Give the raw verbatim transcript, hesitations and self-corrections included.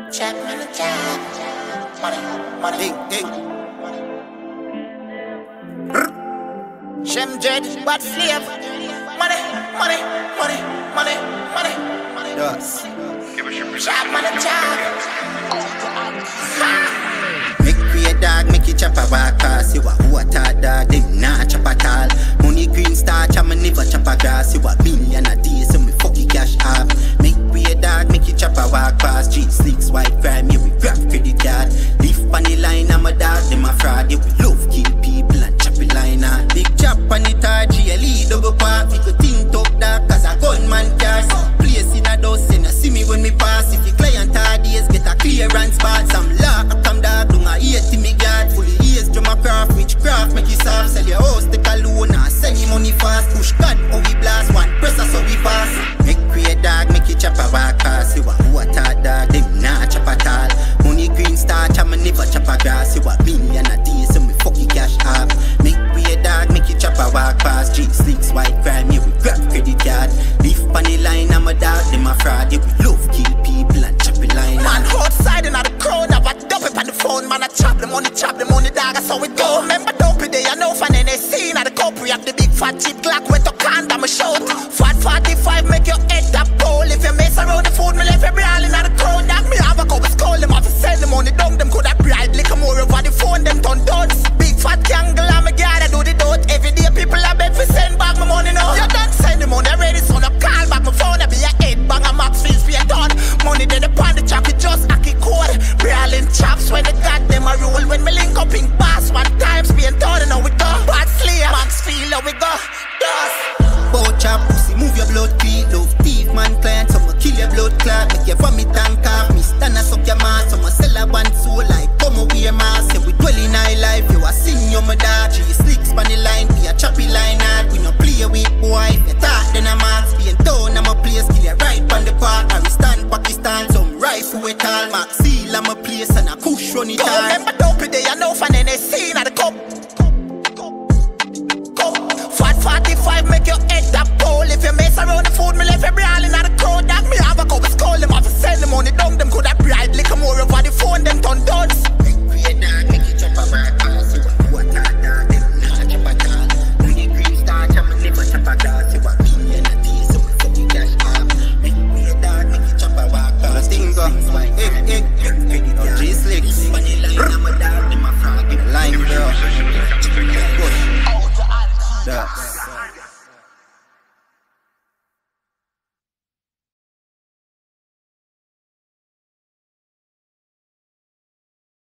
Check money, check. Money, money, hey, hey. Shem Jed, bad flavor. Money, money, money, money, money, money. Yes. Check money, check. Make me a dog, make you chop a walk cause you a water dog, they nah chop at all. Money green starch, I'ma never chop a grass. You a million a day, so me fuck you cash up. Make me a dog, make you chop a walk past. G six white crime, yeah we grab credit card. Leaf on the line, I'm a dog, them a fraud. Yeah we love kill people and chop it line out. Big chop on the tar, G L E double park. We could think top dog, cause a gunman car. Some place in a dust, and see me when me pass. If the client hard days, get a clearance spot. Some law, I come dog, don't a ear to me guard. Fully ears, drum a craft, witchcraft, make you soft. Sell your house, take a loan, and send you money fast. Push God, how we blast, one press us so we pass. Make create dog, make you chop a walk cause you a water dog, them nah chop at all. Money green starch, I'ma never chop a grass. You a million a day, so me fuck you cash up. Make create dog, make you chop a walk past. G six white crime, yeah we grab credit card. Leaf on the line, I'm a dog, them a fraud. Yeah we love kill people and chop it line. Man outside in the crowd, have a dump it on the phone. Man I chop the money, chop the money, dog, that's how it go. Remember dopey day, I know fan and they seen at the cup. We have the big fat cheap Glock with the can, I'm a shout. Fat forty-five, make your head that pole. If you mess around the food, me left you brawling at the crowd. That me have a couple skull, them have to sell the money down. Them could have bride, lick more over the phone, them turn duds. Big fat kangle, I'm a guy that do the dote. Every day people are beg for send back my money now. You done send the money, ready, so no call back my phone. I be a head bang, a max fees be a done. Money then upon the chop, it just hacky code. Brawling chops when they got them a roll. When me link up in pass, one times being done, and now we go. Bad slave, max feel, how we go. Dust. Bow chop, pussy, move your blood beat. Love thief, man, client, someone kill your blood clot. Make your vomit and cough. Me stand and suck your mouth. Someone sell a one soul like come away your mask. Say we dwell in high life, you a sing your mother. Three slicks on the line, be a choppy line hard. We no play with boy, if you talk then a marks. Being down, I'm a place, kill you right on the park. I we stand Pakistan, some rifle with all. Max seal, I'm a place and a kush run it all.